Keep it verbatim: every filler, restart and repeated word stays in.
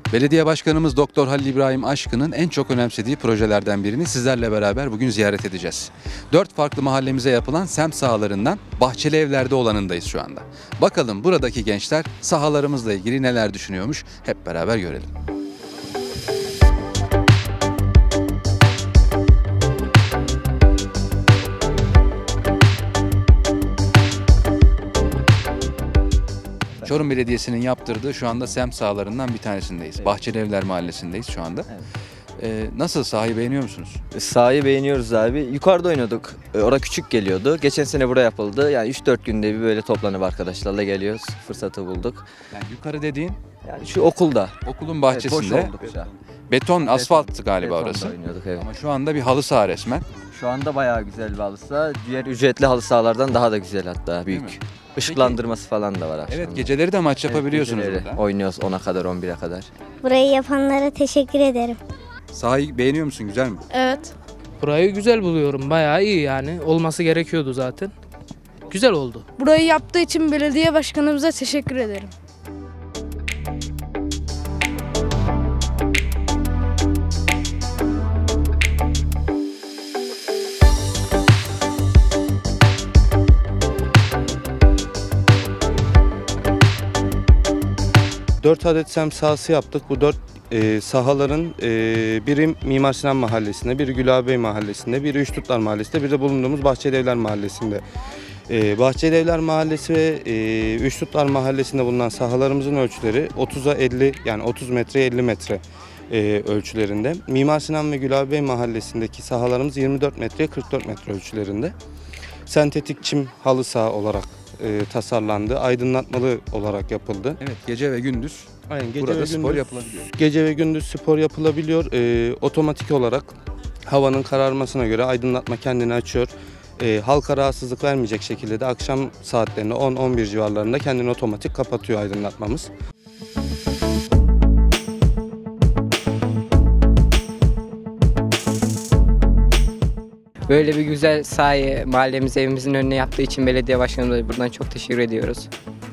Belediye Başkanımız Doktor Halil İbrahim Aşkın'ın en çok önemsediği projelerden birini sizlerle beraber bugün ziyaret edeceğiz. Dört farklı mahallemize yapılan semt sahalarından Bahçeli Evler'de olanındayız şu anda. Bakalım buradaki gençler sahalarımızla ilgili neler düşünüyormuş, hep beraber görelim. Çorum Belediyesi'nin yaptırdığı şu anda semt sahalarından bir tanesindeyiz. Evet. Bahçeli Evler Mahallesi'ndeyiz şu anda. Evet. Ee, nasıl, sahayı beğeniyor musunuz? Sahayı beğeniyoruz abi. Yukarıda oynuyorduk. Orada küçük geliyordu. Geçen sene buraya yapıldı. Yani üç dört günde bir böyle toplanıp arkadaşlarla geliyoruz. Fırsatı bulduk. Yani yukarı dediğin? Yani şu okulda. Okulun bahçesinde. Evet, boş olduk. Beton, asfalt galiba Betonda orası. oynuyorduk, evet. Ama şu anda bir halı saha resmen. Şu anda bayağı güzel bir halı saha. Diğer ücretli halı sahalardan daha da güzel hatta, büyük. Işıklandırması Peki, falan da var akşamda. Evet, geceleri de maç yapabiliyorsunuz evet, burada. Oynuyoruz ona kadar, on bire kadar. Burayı yapanlara teşekkür ederim. Sahayı beğeniyor musun? Güzel mi? Evet. Burayı güzel buluyorum. Bayağı iyi yani. Olması gerekiyordu zaten. Güzel oldu. Burayı yaptığı için belediye başkanımıza teşekkür ederim. Dört adet semt sahası yaptık. Bu dört e, sahaların e, biri Mimar Sinan Mahallesi'nde, biri Gülabey Mahallesi'nde, biri Üçtutlar Mahallesi'nde, biri de bulunduğumuz Bahçeli Evler Mahallesi'nde. E, Bahçeli Evler Mahallesi ve e, Üçtutlar Mahallesi'nde bulunan sahalarımızın ölçüleri otuza elli, yani otuz metreye elli metre e, ölçülerinde. Mimar Sinan ve Gülabey Mahallesi'ndeki sahalarımız yirmi dört metreye kırk dört metre ölçülerinde. Sentetik çim halı saha olarak e, tasarlandı. Aydınlatmalı olarak yapıldı. Evet, gece ve gündüz Aynen, gece burada ve spor gündüz, yapılabiliyor. Gece ve gündüz spor yapılabiliyor. E, otomatik olarak havanın kararmasına göre aydınlatma kendini açıyor. E, halka rahatsızlık vermeyecek şekilde de akşam saatlerinde on on bir civarlarında kendini otomatik kapatıyor aydınlatmamız. Böyle bir güzel sahayı mahallemiz, evimizin önüne yaptığı için belediye başkanımıza buradan çok teşekkür ediyoruz.